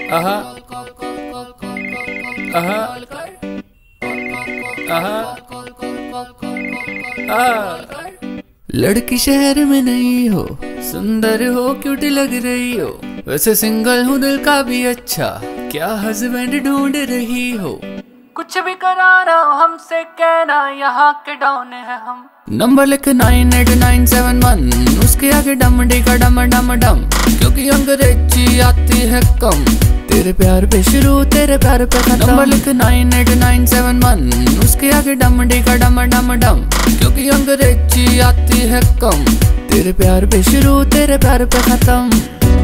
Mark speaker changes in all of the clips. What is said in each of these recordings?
Speaker 1: आहा आहा आहा आहा। लड़की शहर में नहीं हो, सुंदर हो, क्यूट लग रही हो, वैसे सिंगल हूँ दिल का भी अच्छा, क्या हस्बैंड ढूंढ रही हो? कुछ भी कराना हमसे कहना, यहाँ के डॉन है हम। नंबर लिख 989711, उसके आगे डम डी का डम डम डम, क्योंकि अंग्रेजी आती है कम। तेरे प्यार पे शुरू, तेरे प्यार पे खत्म। नंबर लिख 989711, उसके आगे डम डी का डम डम डम, क्योंकि अंग्रेजी आती है कम। तेरे प्यार पे शुरू, तेरे प्यार पे खत्म।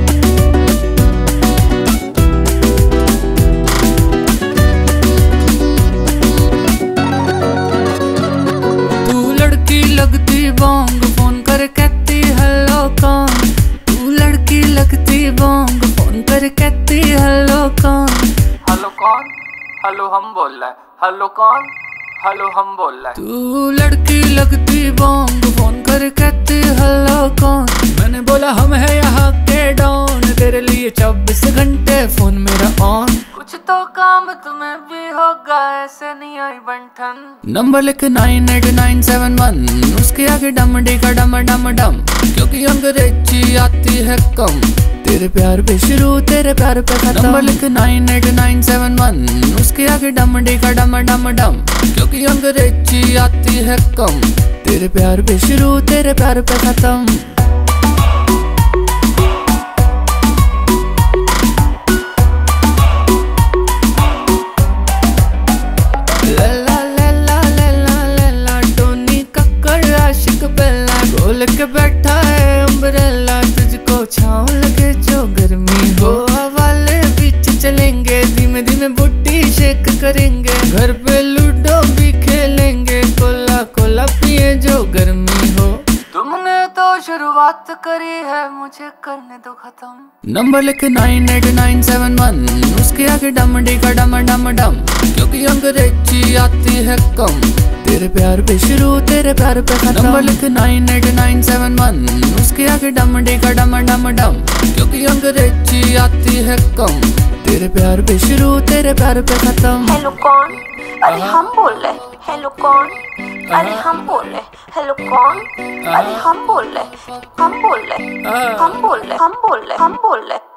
Speaker 1: लगती बोंग, फोन कर कहती हेलो कौन। तू लड़की लगती बोंग, फोन कर कहती हेलो कौन। हेलो कौन? हेलो हम बोल रहे हैं। हेलो कौन? हेलो हम बोल रहे हैं। तू लड़की लगती बोंग, फोन कर कहती हेलो कौन। मैंने बोला हम है यहाँ के डॉन, तेरे लिए 24 घंटे फोन मेरा ऑन। कुछ तो काम तुम्हें भी होगा, ऐसे नहीं आई बंठन। नंबर लिख 989711, उसके आगे डम डी का डम डम डम, क्योंकि अंग्रेजी आती है कम। तेरे प्यार पे शुरू, तेरे प्यार पे खत्म। नंबर लिख 989711, उसके आगे डम डी का डम डम डम, क्योंकि अंग्रेजी आती है कम। तेरे प्यार पे शुरू, तेरे प्यार पे खत्म। खोल के बैठा है अम्ब्रेला, तुझको छाँव लगे जो गर्मी हो। वाले बीच चलेंगे, धीमे धीमे बुट्टी शेक करेंगे, घर पे लूडो भी खेलेंगे, कोला कोला पिए जो गर्मी हो। तुमने तो शुरुआत करी है, मुझे करने दो खत्म। नंबर लिख 989711, उसके आगे डम डी का डम डम डम, क्योंकि अंग्रेजी आती है कम। तेरे प्यार पे शुरू, तेरे प्यार पे खत्म। नंबर लिख 989711, उसके आगे डम डी का डम डम डम, क्योंकि अंग्रेजी आती है कम। तेरे प्यार पे शुरू, तेरे प्यार पे खत्म।
Speaker 2: हेलो कौन? अरे हम बोल रहे। हेलो कौन? अरे हम बोल रहे। हेलो कौन? अरे हम बोल रहे। हम बोल रहे। हम बोल रहे। हम बोल रहे। हम बोल रहे।